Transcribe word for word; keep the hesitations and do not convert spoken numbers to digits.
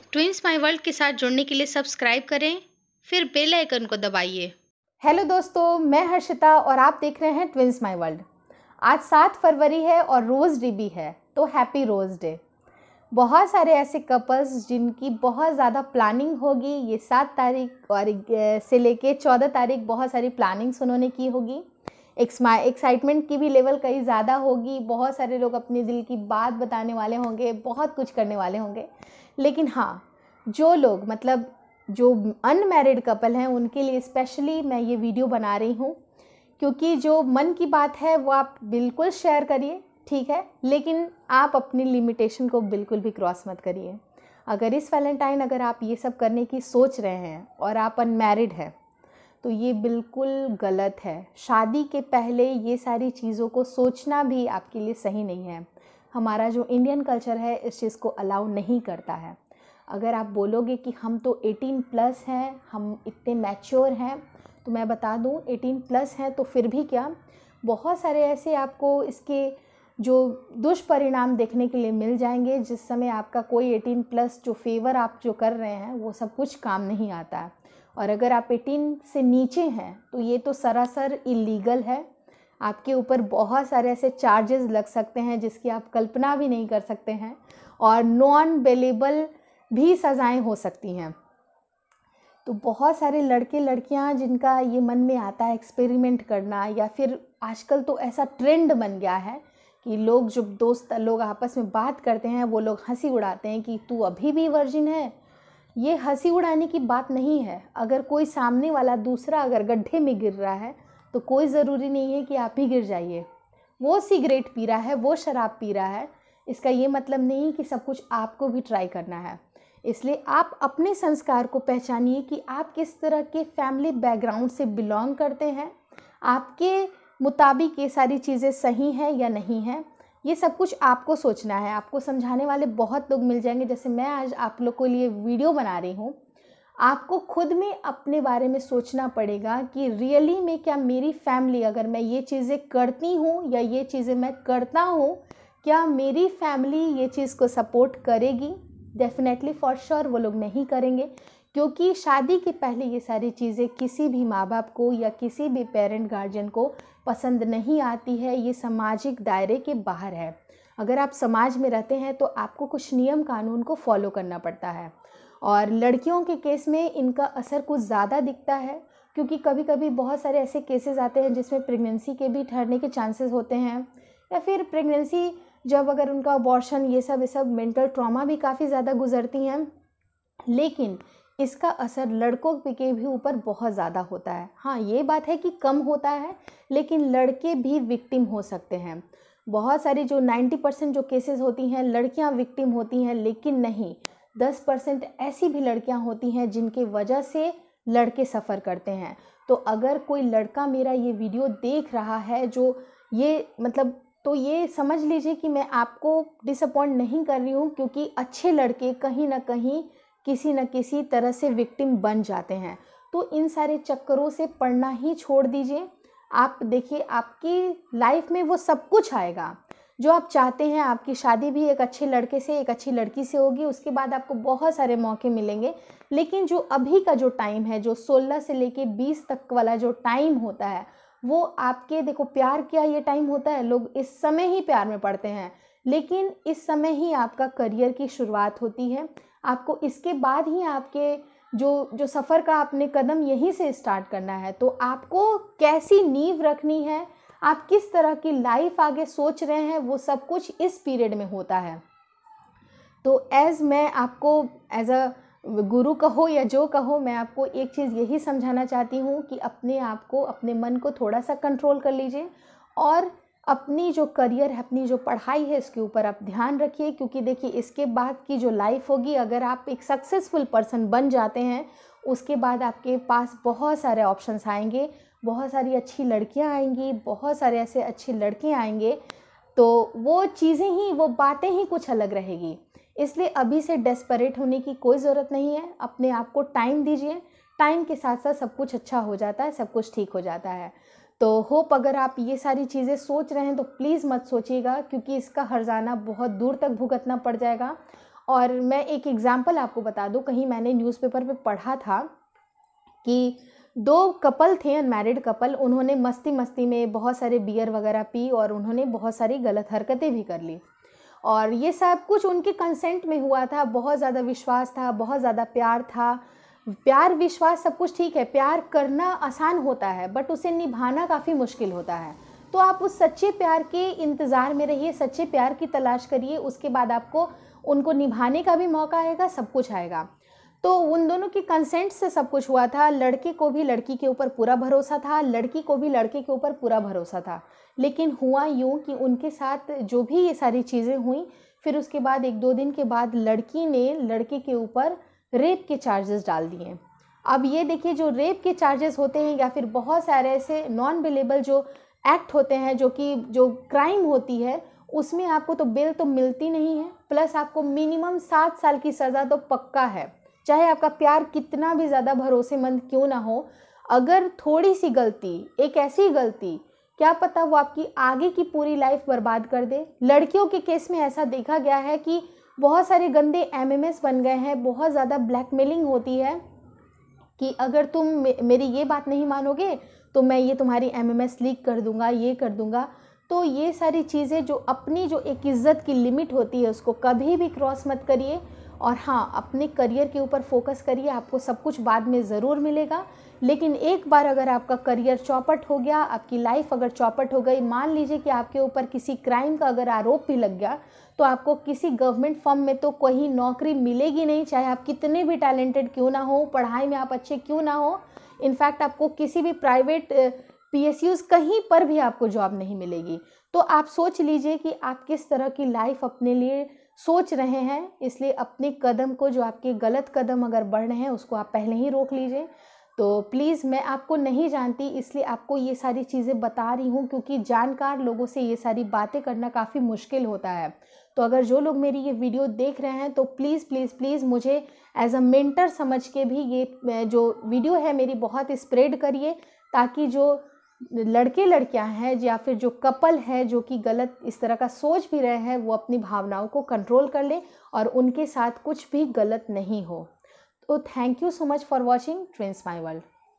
Twins my world के साथ जुड़ने के लिए सब्सक्राइब करें, फिर बेल आइकन को दबाइए। हेलो दोस्तों, मैं हर्षिता और आप देख रहे हैं ट्विंस माय वर्ल्ड। आज सात फरवरी है और रोज़ डे भी है, तो हैप्पी रोज़ डे। बहुत सारे ऐसे कपल्स जिनकी बहुत ज़्यादा प्लानिंग होगी, ये सात तारीख और से लेके चौदह तारीख बहुत सारी प्लानिंग्स उन्होंने की होगी। एक्साइटमेंट की भी लेवल कहीं ज़्यादा होगी। बहुत सारे लोग अपने दिल की बात बताने वाले होंगे, बहुत कुछ करने वाले होंगे। लेकिन हाँ, जो लोग मतलब जो अनमैरिड कपल हैं उनके लिए स्पेशली मैं ये वीडियो बना रही हूँ, क्योंकि जो मन की बात है वो आप बिल्कुल शेयर करिए, ठीक है, लेकिन आप अपनी लिमिटेशन को बिल्कुल भी क्रॉस मत करिए। अगर इस वैलेंटाइन अगर आप ये सब करने की सोच रहे हैं और आप अनमैरिड हैं तो ये बिल्कुल गलत है। शादी के पहले ये सारी चीज़ों को सोचना भी आपके लिए सही नहीं है। हमारा जो इंडियन कल्चर है इस चीज़ को अलाउ नहीं करता है। अगर आप बोलोगे कि हम तो अठारह प्लस हैं, हम इतने मैच्योर हैं, तो मैं बता दूं अठारह प्लस हैं तो फिर भी क्या, बहुत सारे ऐसे आपको इसके जो दुष्परिणाम देखने के लिए मिल जाएंगे, जिस समय आपका कोई अठारह प्लस जो फेवर आप जो कर रहे हैं वो सब कुछ काम नहीं आता है। और अगर आप अठारह से नीचे हैं तो ये तो सरासर इलीगल है। आपके ऊपर बहुत सारे ऐसे चार्जेस लग सकते हैं जिसकी आप कल्पना भी नहीं कर सकते हैं, और नॉन बेलेबल भी सज़ाएं हो सकती हैं। तो बहुत सारे लड़के लड़कियां जिनका ये मन में आता है एक्सपेरिमेंट करना, या फिर आजकल तो ऐसा ट्रेंड बन गया है कि लोग जब दोस्त लोग आपस में बात करते हैं वो लोग हंसी उड़ाते हैं कि तू अभी भी वर्जिन है। ये हंसी उड़ाने की बात नहीं है। अगर कोई सामने वाला दूसरा अगर गड्ढे में गिर रहा है तो कोई ज़रूरी नहीं है कि आप ही गिर जाइए। वो सिगरेट पी रहा है, वो शराब पी रहा है, इसका ये मतलब नहीं कि सब कुछ आपको भी ट्राई करना है। इसलिए आप अपने संस्कार को पहचानिए कि आप किस तरह के फैमिली बैकग्राउंड से बिलोंग करते हैं, आपके मुताबिक ये सारी चीज़ें सही हैं या नहीं हैं, ये सब कुछ आपको सोचना है। आपको समझाने वाले बहुत लोग मिल जाएंगे, जैसे मैं आज आप लोग के लिए वीडियो बना रही हूँ। आपको खुद में अपने बारे में सोचना पड़ेगा कि रियली में क्या मेरी फैमिली, अगर मैं ये चीज़ें करती हूँ या ये चीज़ें मैं करता हूँ, क्या मेरी फैमिली ये चीज़ को सपोर्ट करेगी? डेफिनेटली फॉर श्योर वो लोग नहीं करेंगे, क्योंकि शादी के पहले ये सारी चीज़ें किसी भी माँ बाप को या किसी भी पेरेंट गार्जियन को पसंद नहीं आती है। ये सामाजिक दायरे के बाहर है। अगर आप समाज में रहते हैं तो आपको कुछ नियम कानून को फॉलो करना पड़ता है, और लड़कियों के केस में इनका असर कुछ ज़्यादा दिखता है, क्योंकि कभी कभी बहुत सारे ऐसे केसेस आते हैं जिसमें प्रेगनेंसी के भी ठहरने के चांसेस होते हैं, या फिर प्रेगनेंसी जब अगर उनका अबॉर्शन ये सब ये सब मेंटल ट्रॉमा भी काफ़ी ज़्यादा गुजरती हैं। लेकिन इसका असर लड़कों के भी ऊपर बहुत ज़्यादा होता है। हाँ, ये बात है कि कम होता है, लेकिन लड़के भी विक्टिम हो सकते हैं। बहुत सारी जो नब्बे परसेंट जो केसेस होती हैं लड़कियां विक्टिम होती हैं, लेकिन नहीं, दस परसेंट ऐसी भी लड़कियां होती हैं जिनके वजह से लड़के सफ़र करते हैं। तो अगर कोई लड़का मेरा ये वीडियो देख रहा है जो ये मतलब, तो ये समझ लीजिए कि मैं आपको डिसअपॉइंट नहीं कर रही हूँ, क्योंकि अच्छे लड़के कहीं ना कहीं किसी न किसी तरह से विक्टिम बन जाते हैं। तो इन सारे चक्करों से पढ़ना ही छोड़ दीजिए। आप देखिए, आपकी लाइफ में वो सब कुछ आएगा जो आप चाहते हैं। आपकी शादी भी एक अच्छे लड़के से, एक अच्छी लड़की से होगी, उसके बाद आपको बहुत सारे मौके मिलेंगे। लेकिन जो अभी का जो टाइम है, जो सोलह से लेके बीस तक वाला जो टाइम होता है, वो आपके, देखो प्यार क्या ये टाइम होता है, लोग इस समय ही प्यार में पड़ते हैं, लेकिन इस समय ही आपका करियर की शुरुआत होती है। आपको इसके बाद ही आपके जो जो सफ़र का आपने कदम यहीं से स्टार्ट करना है। तो आपको कैसी नींव रखनी है, आप किस तरह की लाइफ आगे सोच रहे हैं, वो सब कुछ इस पीरियड में होता है। तो एज़ मैं आपको एज अ गुरु कहो या जो कहो, मैं आपको एक चीज़ यही समझाना चाहती हूँ कि अपने आप को, अपने मन को थोड़ा सा कंट्रोल कर लीजिए, और अपनी जो करियर है, अपनी जो पढ़ाई है, इसके ऊपर आप ध्यान रखिए। क्योंकि देखिए, इसके बाद की जो लाइफ होगी, अगर आप एक सक्सेसफुल पर्सन बन जाते हैं, उसके बाद आपके पास बहुत सारे ऑप्शंस आएंगे, बहुत सारी अच्छी लड़कियां आएंगी, बहुत सारे ऐसे अच्छे लड़के आएंगे। तो वो चीज़ें ही, वो बातें ही कुछ अलग रहेगी। इसलिए अभी से डेस्परेट होने की कोई ज़रूरत नहीं है। अपने आप को टाइम दीजिए, टाइम के साथ साथ सब कुछ अच्छा हो जाता है, सब कुछ ठीक हो जाता है। तो होप अगर आप ये सारी चीज़ें सोच रहे हैं तो प्लीज़ मत सोचिएगा, क्योंकि इसका हर्जाना बहुत दूर तक भुगतना पड़ जाएगा। और मैं एक एग्ज़ाम्पल आपको बता दूँ, कहीं मैंने न्यूज़पेपर पे पढ़ा था कि दो कपल थे, अनमैरिड कपल, उन्होंने मस्ती मस्ती में बहुत सारे बियर वगैरह पी और उन्होंने बहुत सारी गलत हरकतें भी कर ली। और ये सब कुछ उनके कंसेंट में हुआ था, बहुत ज़्यादा विश्वास था, बहुत ज़्यादा प्यार था। प्यार विश्वास सब कुछ ठीक है, प्यार करना आसान होता है बट उसे निभाना काफ़ी मुश्किल होता है। तो आप उस सच्चे प्यार के इंतज़ार में रहिए, सच्चे प्यार की तलाश करिए, उसके बाद आपको उनको निभाने का भी मौका आएगा, सब कुछ आएगा। तो उन दोनों के कंसेंट से सब कुछ हुआ था। लड़के को भी लड़की के ऊपर पूरा भरोसा था, लड़की को भी लड़के के ऊपर पूरा भरोसा था। लेकिन हुआ यूँ कि उनके साथ जो भी ये सारी चीज़ें हुई, फिर उसके बाद एक दो दिन के बाद लड़की ने लड़के के ऊपर रेप के चार्जेस डाल दिए। अब ये देखिए, जो रेप के चार्जेस होते हैं या फिर बहुत सारे ऐसे नॉन बेलेबल जो एक्ट होते हैं, जो कि जो क्राइम होती है, उसमें आपको तो बेल तो मिलती नहीं है, प्लस आपको मिनिमम सात साल की सज़ा तो पक्का है। चाहे आपका प्यार कितना भी ज़्यादा भरोसेमंद क्यों ना हो, अगर थोड़ी सी गलती, एक ऐसी गलती, क्या पता वो आपकी आगे की पूरी लाइफ बर्बाद कर दे। लड़कियों के केस में ऐसा देखा गया है कि बहुत सारे गंदे एम एम एस बन गए हैं, बहुत ज़्यादा ब्लैकमेलिंग होती है कि अगर तुम मे, मेरी ये बात नहीं मानोगे तो मैं ये तुम्हारी एम एम एस लीक कर दूंगा, ये कर दूंगा। तो ये सारी चीज़ें, जो अपनी जो एक इज़्ज़त की लिमिट होती है, उसको कभी भी क्रॉस मत करिए। और हाँ, अपने करियर के ऊपर फोकस करिए, आपको सब कुछ बाद में ज़रूर मिलेगा। लेकिन एक बार अगर आपका करियर चौपट हो गया, आपकी लाइफ अगर चौपट हो गई, मान लीजिए कि आपके ऊपर किसी क्राइम का अगर आरोप भी लग गया, तो आपको किसी गवर्नमेंट फर्म में तो कोई नौकरी मिलेगी नहीं, चाहे आप कितने भी टैलेंटेड क्यों ना हो, पढ़ाई में आप अच्छे क्यों ना हो। इनफैक्ट आपको किसी भी प्राइवेट पी एस यूज़ कहीं पर भी आपको जॉब नहीं मिलेगी। तो आप सोच लीजिए कि आप किस तरह की लाइफ अपने लिए सोच रहे हैं। इसलिए अपने कदम को, जो आपके गलत कदम अगर बढ़ रहे हैं, उसको आप पहले ही रोक लीजिए। तो प्लीज़, मैं आपको नहीं जानती, इसलिए आपको ये सारी चीज़ें बता रही हूँ, क्योंकि जानकार लोगों से ये सारी बातें करना काफ़ी मुश्किल होता है। तो अगर जो लोग मेरी ये वीडियो देख रहे हैं, तो प्लीज़ प्लीज़ प्लीज़ मुझे एज अ मेंटर समझ के भी ये जो वीडियो है मेरी बहुत स्प्रेड करिए, ताकि जो लड़के लड़कियां हैं या फिर जो कपल है जो कि गलत इस तरह का सोच भी रहे हैं, वो अपनी भावनाओं को कंट्रोल कर ले और उनके साथ कुछ भी गलत नहीं हो। तो thank you so much for watching twins my world.